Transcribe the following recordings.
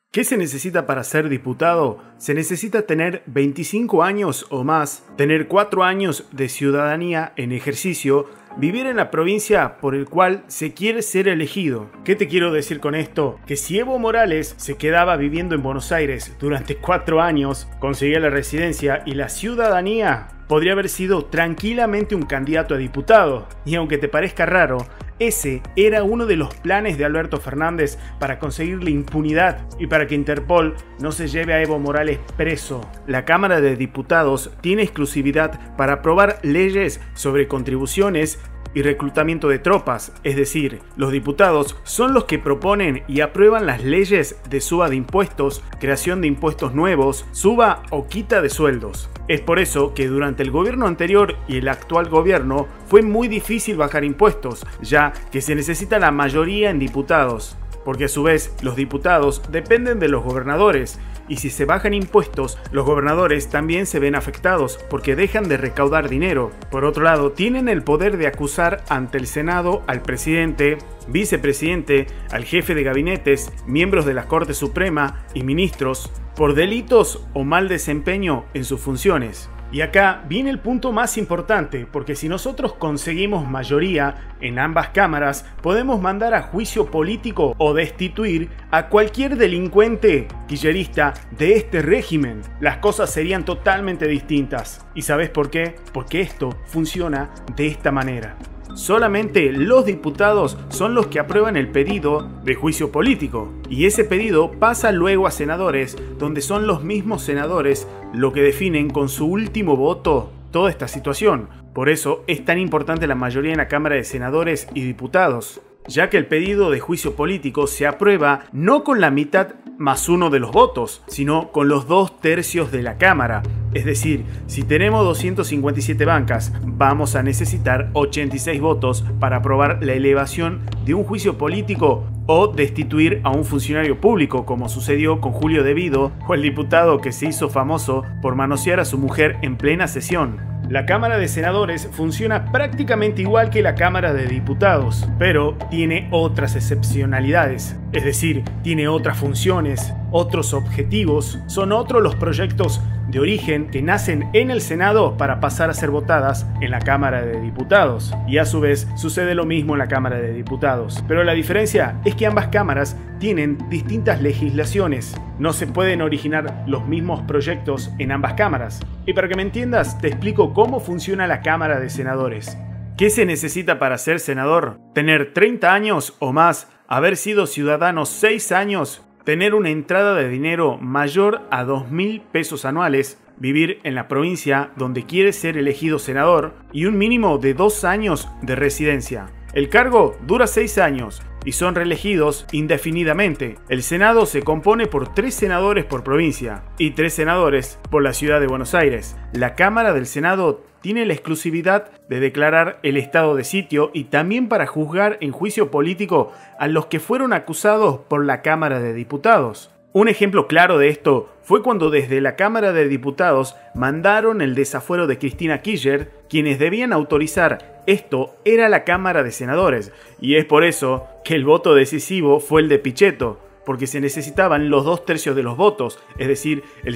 ¿Qué se necesita para ser diputado? Se necesita tener 25 años o más, tener 4 años de ciudadanía en ejercicio, vivir en la provincia por el cual se quiere ser elegido. ¿Qué te quiero decir con esto? Que si Evo Morales se quedaba viviendo en Buenos Aires durante 4 años, conseguía la residencia y la ciudadanía, podría haber sido tranquilamente un candidato a diputado. Y aunque te parezca raro, ese era uno de los planes de Alberto Fernández para conseguir la impunidad y para que Interpol no se lleve a Evo Morales preso. La Cámara de Diputados tiene exclusividad para aprobar leyes sobre contribuciones y reclutamiento de tropas, es decir, los diputados son los que proponen y aprueban las leyes de suba de impuestos, creación de impuestos nuevos, suba o quita de sueldos. Es por eso que durante el gobierno anterior y el actual gobierno fue muy difícil bajar impuestos, ya que se necesita la mayoría en diputados, porque a su vez los diputados dependen de los gobernadores, y si se bajan impuestos, los gobernadores también se ven afectados porque dejan de recaudar dinero. Por otro lado, tienen el poder de acusar ante el Senado al presidente, vicepresidente, al jefe de gabinetes, miembros de la Corte Suprema y ministros por delitos o mal desempeño en sus funciones. Y acá viene el punto más importante, porque si nosotros conseguimos mayoría en ambas cámaras, podemos mandar a juicio político o destituir a cualquier delincuente kirchnerista de este régimen. Las cosas serían totalmente distintas. ¿Y sabes por qué? Porque esto funciona de esta manera. Solamente los diputados son los que aprueban el pedido de juicio político y ese pedido pasa luego a senadores, donde son los mismos senadores lo que definen con su último voto toda esta situación. Por eso es tan importante la mayoría en la Cámara de Senadores y Diputados, ya que el pedido de juicio político se aprueba no con la mitad más uno de los votos, sino con los 2/3 de la Cámara. Es decir, si tenemos 257 bancas, vamos a necesitar 86 votos para aprobar la elevación de un juicio político o destituir a un funcionario público, como sucedió con Julio De Vido o el diputado que se hizo famoso por manosear a su mujer en plena sesión. La Cámara de Senadores funciona prácticamente igual que la Cámara de Diputados, pero tiene otras excepcionalidades, es decir, tiene otras funciones, otros objetivos, son otros los proyectos de origen que nacen en el Senado para pasar a ser votadas en la Cámara de Diputados. Y a su vez sucede lo mismo en la Cámara de Diputados. Pero la diferencia es que ambas cámaras tienen distintas legislaciones. No se pueden originar los mismos proyectos en ambas cámaras. Y para que me entiendas, te explico cómo funciona la Cámara de Senadores. ¿Qué se necesita para ser senador? Tener 30 años o más, haber sido ciudadano 6 años, tener una entrada de dinero mayor a 2.000 pesos anuales, vivir en la provincia donde quiere ser elegido senador y un mínimo de 2 años de residencia. El cargo dura 6 años y son reelegidos indefinidamente. El Senado se compone por 3 senadores por provincia y 3 senadores por la ciudad de Buenos Aires. La Cámara del Senado tiene la exclusividad de declarar el estado de sitio y también para juzgar en juicio político a los que fueron acusados por la Cámara de Diputados. Un ejemplo claro de esto fue cuando desde la Cámara de Diputados mandaron el desafuero de Cristina Kirchner. Quienes debían autorizar esto era la Cámara de Senadores, y es por eso que el voto decisivo fue el de Pichetto, porque se necesitaban los 2/3 de los votos, es decir, el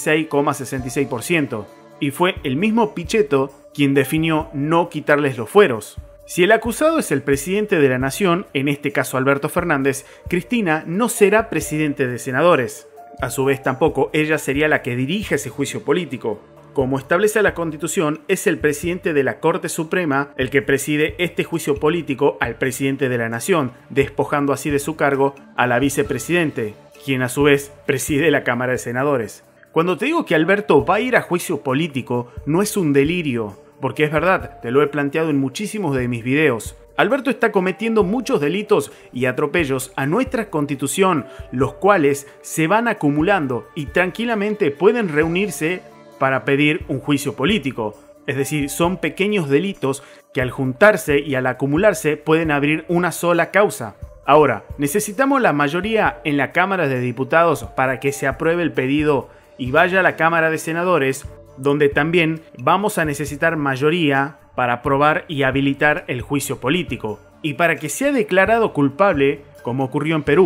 66,66%. Y fue el mismo Pichetto quien definió no quitarles los fueros. Si el acusado es el presidente de la nación, en este caso Alberto Fernández, Cristina no será presidente de senadores. A su vez tampoco ella sería la que dirige ese juicio político. Como establece la Constitución, es el presidente de la Corte Suprema el que preside este juicio político al presidente de la nación, despojando así de su cargo a la vicepresidente, quien a su vez preside la Cámara de Senadores. Cuando te digo que Alberto va a ir a juicio político, no es un delirio, porque es verdad, te lo he planteado en muchísimos de mis videos. Alberto está cometiendo muchos delitos y atropellos a nuestra Constitución, los cuales se van acumulando y tranquilamente pueden reunirse para pedir un juicio político. Es decir, son pequeños delitos que al juntarse y al acumularse pueden abrir una sola causa. Ahora, necesitamos la mayoría en la Cámara de Diputados para que se apruebe el pedido y vaya a la Cámara de Senadores, donde también vamos a necesitar mayoría para aprobar y habilitar el juicio político. Y para que sea declarado culpable, como ocurrió en Perú,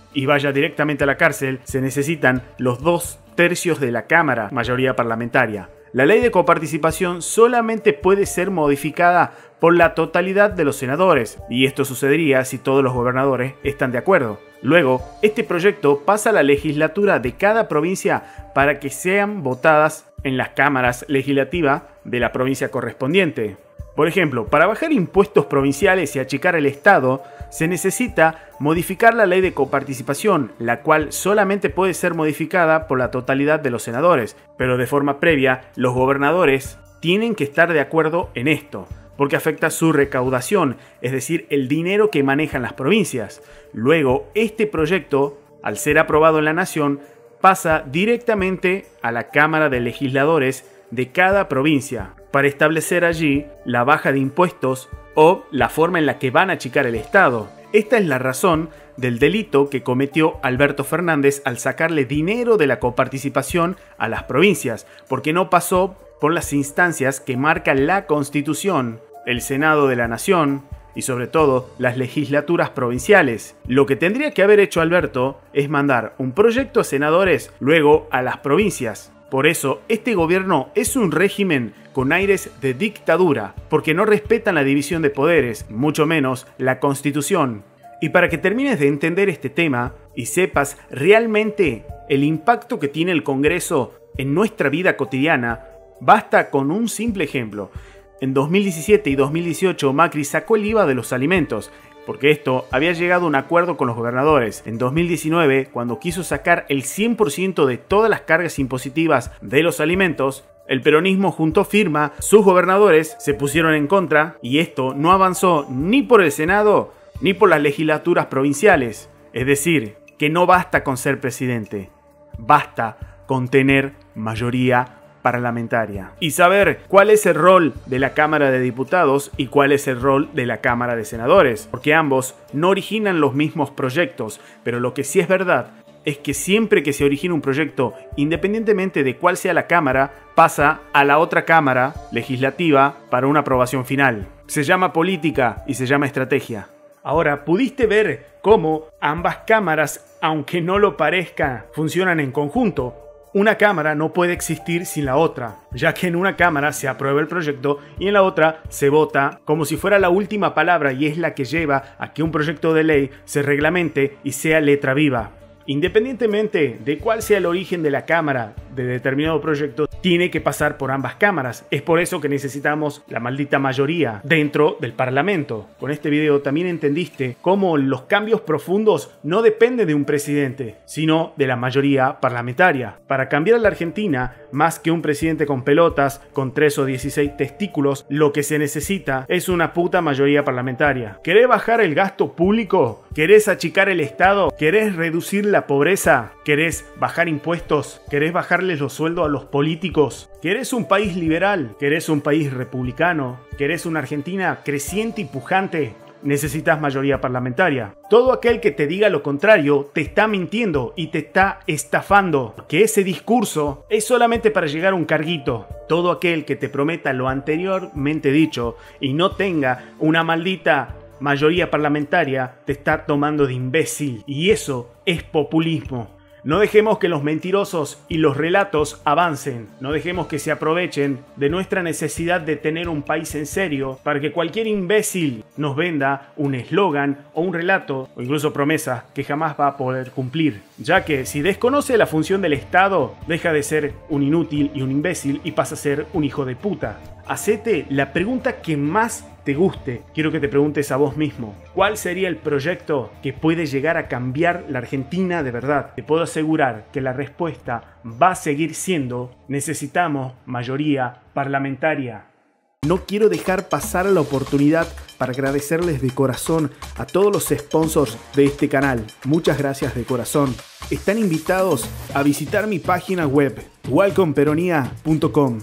y vaya directamente a la cárcel, se necesitan los 2/3 de la Cámara, mayoría parlamentaria. La ley de coparticipación solamente puede ser modificada por la totalidad de los senadores, y esto sucedería si todos los gobernadores están de acuerdo. Luego, este proyecto pasa a la legislatura de cada provincia para que sean votadas en las cámaras legislativas de la provincia correspondiente. Por ejemplo, para bajar impuestos provinciales y achicar el Estado, se necesita modificar la ley de coparticipación, la cual solamente puede ser modificada por la totalidad de los senadores, pero de forma previa, los gobernadores tienen que estar de acuerdo en esto, porque afecta su recaudación, es decir, el dinero que manejan las provincias. Luego, este proyecto, al ser aprobado en la Nación, pasa directamente a la Cámara de Legisladores de cada provincia, para establecer allí la baja de impuestos o la forma en la que van a achicar el Estado. Esta es la razón del delito que cometió Alberto Fernández al sacarle dinero de la coparticipación a las provincias, porque no pasó por las instancias que marca la Constitución, el Senado de la Nación y sobre todo las legislaturas provinciales. Lo que tendría que haber hecho Alberto es mandar un proyecto a senadores, luego a las provincias. Por eso, este gobierno es un régimen con aires de dictadura, porque no respetan la división de poderes, mucho menos la Constitución. Y para que termines de entender este tema y sepas realmente el impacto que tiene el Congreso en nuestra vida cotidiana, basta con un simple ejemplo. En 2017 y 2018 Macri sacó el IVA de los alimentos, porque esto había llegado a un acuerdo con los gobernadores. En 2019, cuando quiso sacar el 100% de todas las cargas impositivas de los alimentos, el peronismo juntó firma, sus gobernadores se pusieron en contra y esto no avanzó ni por el Senado ni por las legislaturas provinciales. Es decir, que no basta con ser presidente, basta con tener mayoría parlamentaria y saber cuál es el rol de la Cámara de Diputados y cuál es el rol de la Cámara de Senadores, porque ambos no originan los mismos proyectos, pero lo que sí es verdad es que siempre que se origina un proyecto, independientemente de cuál sea la Cámara, pasa a la otra Cámara legislativa para una aprobación final. Se llama política y se llama estrategia. Ahora, ¿pudiste ver cómo ambas cámaras, aunque no lo parezca, funcionan en conjunto? Una cámara no puede existir sin la otra, ya que en una cámara se aprueba el proyecto y en la otra se vota como si fuera la última palabra y es la que lleva a que un proyecto de ley se reglamente y sea letra viva. Independientemente de cuál sea el origen de la cámara de determinado proyecto, tiene que pasar por ambas cámaras. Es por eso que necesitamos la maldita mayoría dentro del Parlamento. Con este video también entendiste cómo los cambios profundos no dependen de un presidente, sino de la mayoría parlamentaria. Para cambiar a la Argentina, más que un presidente con pelotas, con 3 o 16 testículos, lo que se necesita es una puta mayoría parlamentaria. ¿Querés bajar el gasto público? ¿Querés achicar el Estado? ¿Querés reducir la pobreza? ¿Querés bajar impuestos? ¿Querés bajarles los sueldos a los políticos? ¿Querés un país liberal? ¿Querés un país republicano? ¿Querés una Argentina creciente y pujante? Necesitas mayoría parlamentaria. Todo aquel que te diga lo contrario te está mintiendo y te está estafando, que ese discurso es solamente para llegar a un carguito. Todo aquel que te prometa lo anteriormente dicho y no tenga una maldita mayoría parlamentaria te está tomando de imbécil, y eso es populismo. No dejemos que los mentirosos y los relatos avancen. No dejemos que se aprovechen de nuestra necesidad de tener un país en serio para que cualquier imbécil nos venda un eslogan o un relato o incluso promesas que jamás va a poder cumplir. Ya que si desconoce la función del Estado, deja de ser un inútil y un imbécil y pasa a ser un hijo de puta. Hacete la pregunta que más te guste. Quiero que te preguntes a vos mismo, ¿cuál sería el proyecto que puede llegar a cambiar la Argentina de verdad? Te puedo asegurar que la respuesta va a seguir siendo: necesitamos mayoría parlamentaria. No quiero dejar pasar la oportunidad para agradecerles de corazón a todos los sponsors de este canal. Muchas gracias de corazón. Están invitados a visitar mi página web, walconperonia.com.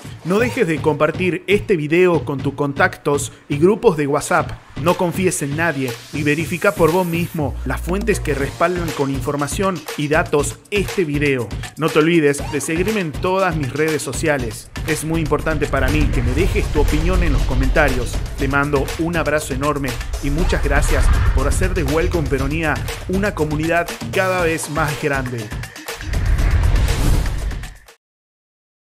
No dejes de compartir este video con tus contactos y grupos de WhatsApp. No confíes en nadie y verifica por vos mismo las fuentes que respaldan con información y datos este video. No te olvides de seguirme en todas mis redes sociales. Es muy importante para mí que me dejes tu opinión en los comentarios. Te mando un abrazo enorme y muchas gracias por hacer de Welcome Peronía una comunidad cada vez más grande.